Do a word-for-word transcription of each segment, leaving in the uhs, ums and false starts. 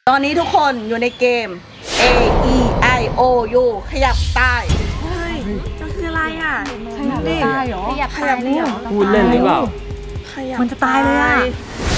ตอนนี้ทุกคนอยู่ในเกม A E I O U ขยับตายเฮ้ยมันคืออะไรอ่ะขยับตายเหรอขยับตายเลยเหรอพูดเล่นหรือเปล่ามันจะตายเลยอ่ะ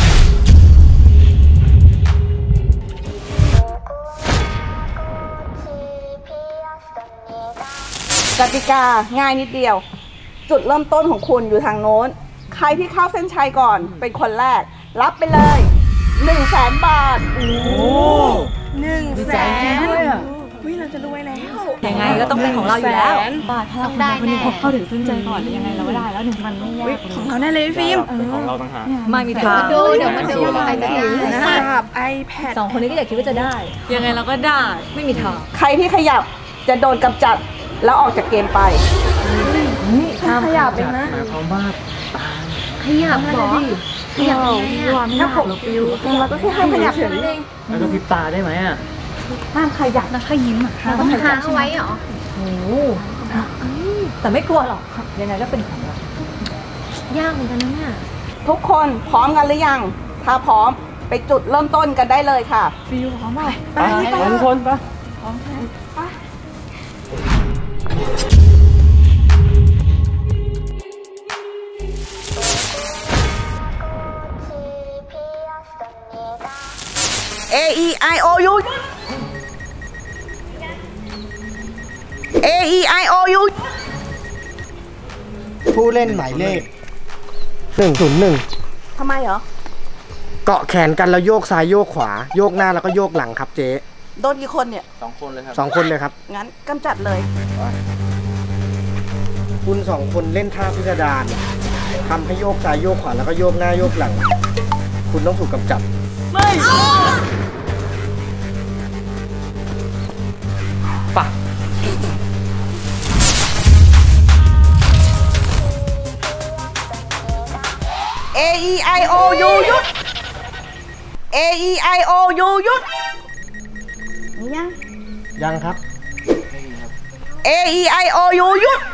กติกาง่ายนิดเดียวจุดเริ่มต้นของคุณอยู่ทางโน้นใครที่เข้าเส้นชัยก่อนเป็นคนแรกรับไปเลยหนึ่งแสนบาทโอ้หนึ่งแสนวิเราจะรวยแล้วยังไงก็ต้องเป็นของเราอยู่แล้วบาทถ้าได้แน่เข้าถึงเส้นใจก่อนยังไงเราก็ได้แล้วหนึ่งพันไม่ยากของเราแน่เลยฟิล์มของเราต่างหากไม่มีทางดูเดี๋ยวมันดูใครจะได้กับ iPad สองคนนี้ก็อยากคิดว่าจะได้ยังไงเราก็ได้ไม่มีทางใครที่ขยับจะโดนกำจัดแล้วออกจากเกมไปห้ามขยับเลยนะหมายความว่าขยับหรอขยับถ้าผมฟิวเราก็แค่ห้ามขยับเฉยเองแล้วก็พริบตาได้ไหมอ่ะห้ามขยับนะถ้ายิ้มอ่ะเราต้องค้างเอาไว้เหรอโอ้แต่ไม่กลัวหรอกยังไงก็เป็นของเรายากเหมือนกันนะเนี่ยทุกคนพร้อมกันหรือยังถ้าพร้อมไปจุดเริ่มต้นกันได้เลยค่ะฟิวพร้อมไหมไปไปทุกคนไปพร้อมไป A E I O U A E I O U ผู้เล่นหมายเลขหนึ่งศูนย์หนึ่งทำไมเหรอเกาะแขนกันแล้วโยกซ้ายโยกขวาโยกหน้าแล้วก็โยกหลังครับเจ๊โดนกี่คนเนี่ยสองคนเลยครับสองคนเลยครับงั้นกำจัดเลยคุณสองคนเล่นท่าพิสดารทำให้โยกซ้ายโยกขวาแล้วก็โยกหน้าโยกหลังคุณต้องถูกกำจัดไม่ปะ A E I O U หยุด A E I O U หยุดยังยังครับ A E I O U หยุด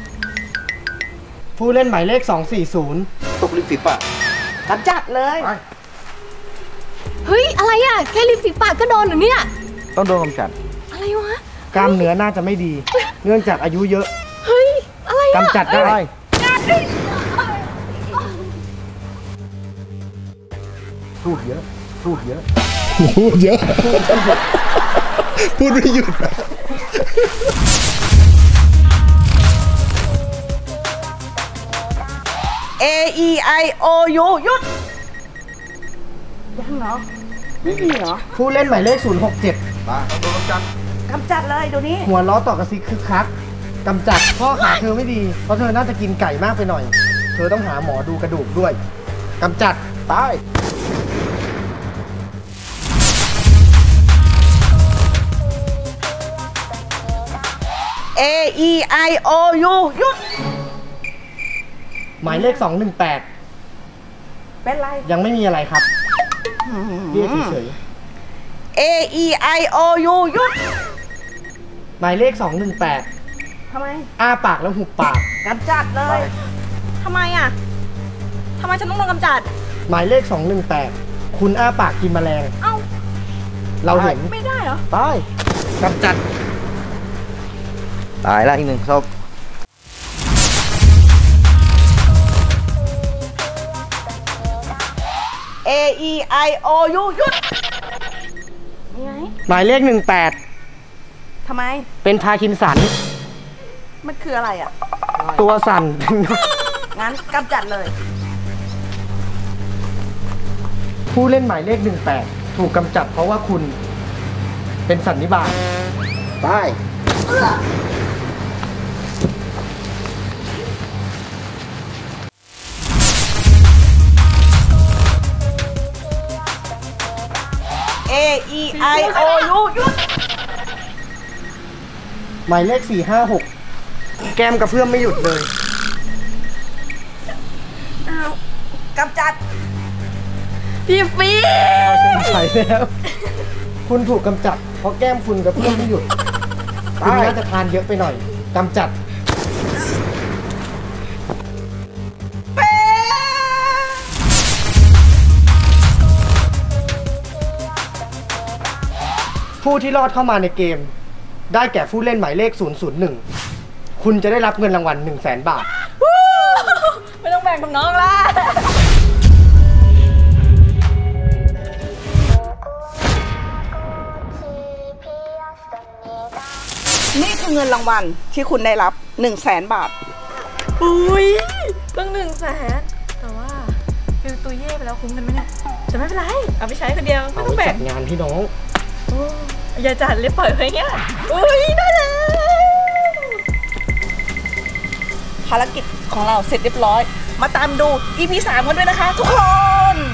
ผู้เล่นหมายเลขสองสี่ศูนย์ตกลิฟต์ฝีปากกำจัดเลยเฮ้ยอะไรอ่ะแค่ริมฝีปากก็โดนเหรอเนี่ยต้องโดนกำจัดอะไรวะกล้ามเนื้อน่าจะไม่ดีเนื่องจากอายุเยอะเฮ้ยอะไรกำจัดได้พูดเยอะพูดเยอะพูดเยอะพูดไม่หยุด A E I O U หยุดยังเหรอไม่มีเหรอผู้เล่นหมายเลขศูนย์หกเจ็ดมาต้องโดนกำจัดกำจัดเลยดูนี้หัวล้อต่อกระซิกคึกคักกำจัดข้อขาเธอไม่ดีเพราะเธอน่าจะกินไก่มากไปหน่อยเธอต้องหาหมอดูกระดูกด้วยกำจัดตาย A E I O U หยุดหมายเลขสองหนึ่งแปดเป็นไรยังไม่มีอะไรครับเรียกเฉยๆ A E I O U หยุดหมายเลขสองหนึ่งแปดทำไมอ้าปากแล้วหุบปากกำจัดเลยทำไมอ่ะทำไมฉันต้องโดนกำจัดหมายเลขสองหนึ่งแปดคุณอ้าปากกินแมลงเอ้าเราเห็นไม่ได้เหรอตายกำจัดตายแล้วอีกหนึ่งศพ A E I O U หยุดหมายเลขหนึ่งแปดทำไมเป็นพาคินสันมันคืออะไรอ่ะตัวสั่นงั้นกำจัดเลยผู้เล่นหมายเลขหนึ่งแปดถูกกำจัดเพราะว่าคุณเป็นสันนิบาตตาย A E I O U หยุดหมายเลขสี่ห้าหกแก้มกระเพื่อมไม่หยุดเลยอ้าวกำจัดพี่ฟีใช่แล้วคุณถูกกำจัดเพราะแก้มคุณกระเพื่อมไม่หยุดคุณน่าจะทานเยอะไปหน่อยกำจัด A ผู้ที่รอดเข้ามาในเกม ได้แก่ผู้เล่นหมายเลข ศูนย์ ศูนย์ หนึ่ง คุณจะได้รับเงินรางวัล หนึ่งแสน บาทไม่ต้องแบ่งกับน้องละนี่คือเงินรางวัลที่คุณได้รับ1นึ่งแสนบาทอุ้ยตั้งหนึ่งแสนแต่ว่าฟิลตัวเย่ไปแล้วคุ้มกันไหมเนี่ยแต่ไม่เป็นไรเอาไปใช้คนเดียวไม่เอาต้องไว้แบ่จังดงานพี่น้องโอ้อย่าจัดเลยปล่อยไว้เงี้ยอุ้ยได้แล้วภารกิจของเราเสร็จเรียบร้อย มาตามดู อี พี สามกันด้วยนะคะทุกคน